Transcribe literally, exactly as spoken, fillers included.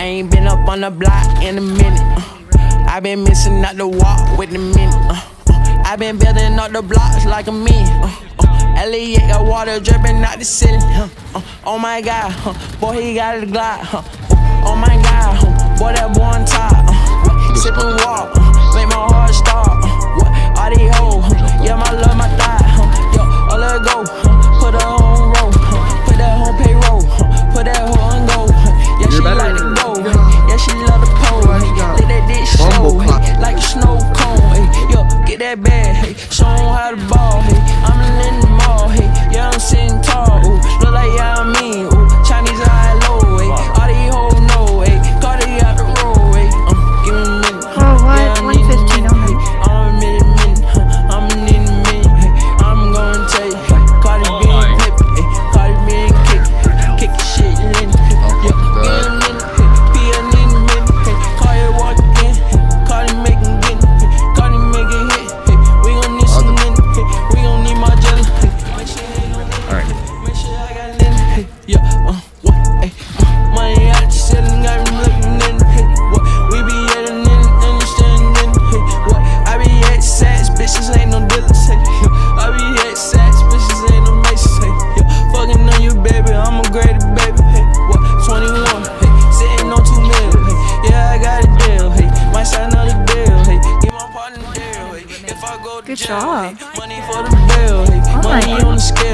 I ain't been up on the block in a minute. Uh, I been missing out the walk with the minute. Uh, uh, I been building up the blocks like a man. Uh, uh, Elliot got water dripping out the ceiling. Uh, uh, oh my God, uh, boy he got a glide. Uh, uh, oh my God, uh, boy that boy on top. Uh, sipping water, uh, make my heart start. Uh, what? All these hoes, uh, yeah my love my thigh. Uh, yo, oh let her go, uh, put her on roll, uh, put that on payroll, uh, put that hoe on go. Uh, yeah she like to go, uh, yeah she love the pole. Uh, let that dick slow, uh, like a snow cone. Uh, yo, get that bag, hey, show 'em how to ball. Hey, I'm in the mall, hey, yeah I'm sitting tall. Ooh, look like yeah I mean, ooh, Chinese high low. Hey, all these hoes know, hey, Carti out the road. Hey, um, give me a minute. Oh, what? Yeah, one fifteen on me. I'm a minute, minute, huh? I'm a minute, minute. Hey, I'm gonna tell you, Carti being hip, hey, Carti being kick, kick the shit in. Yeah, give me a minute, hey, be a minute, minute. Hey, Carti walk again, hey, Carti making get, hey, Carti make it hit. Hey, we gon' need some lint, hey, we gon' need my jelly. Hey, make sure they gon' All right. make sure I got lint. Hey, yeah, uh, what? Hey, uh, money out the ceiling, got me looking in. Hey, what? We be at an in, understanding. Hey, what? I be at sats, bitches ain't no dealers. Hey, I be at sats, bitches ain't no maces. Hey, yeah, fucking on you, baby, I'm a great baby. Hey, what? twenty-one, hey, sitting on two mil. Hey, yeah, I got a deal. Hey, might sign another deal. Hey, give my partner a deal. Hey, if I go to Good jail, job. hey, money for the bill. Hey, Oh my money on the scale.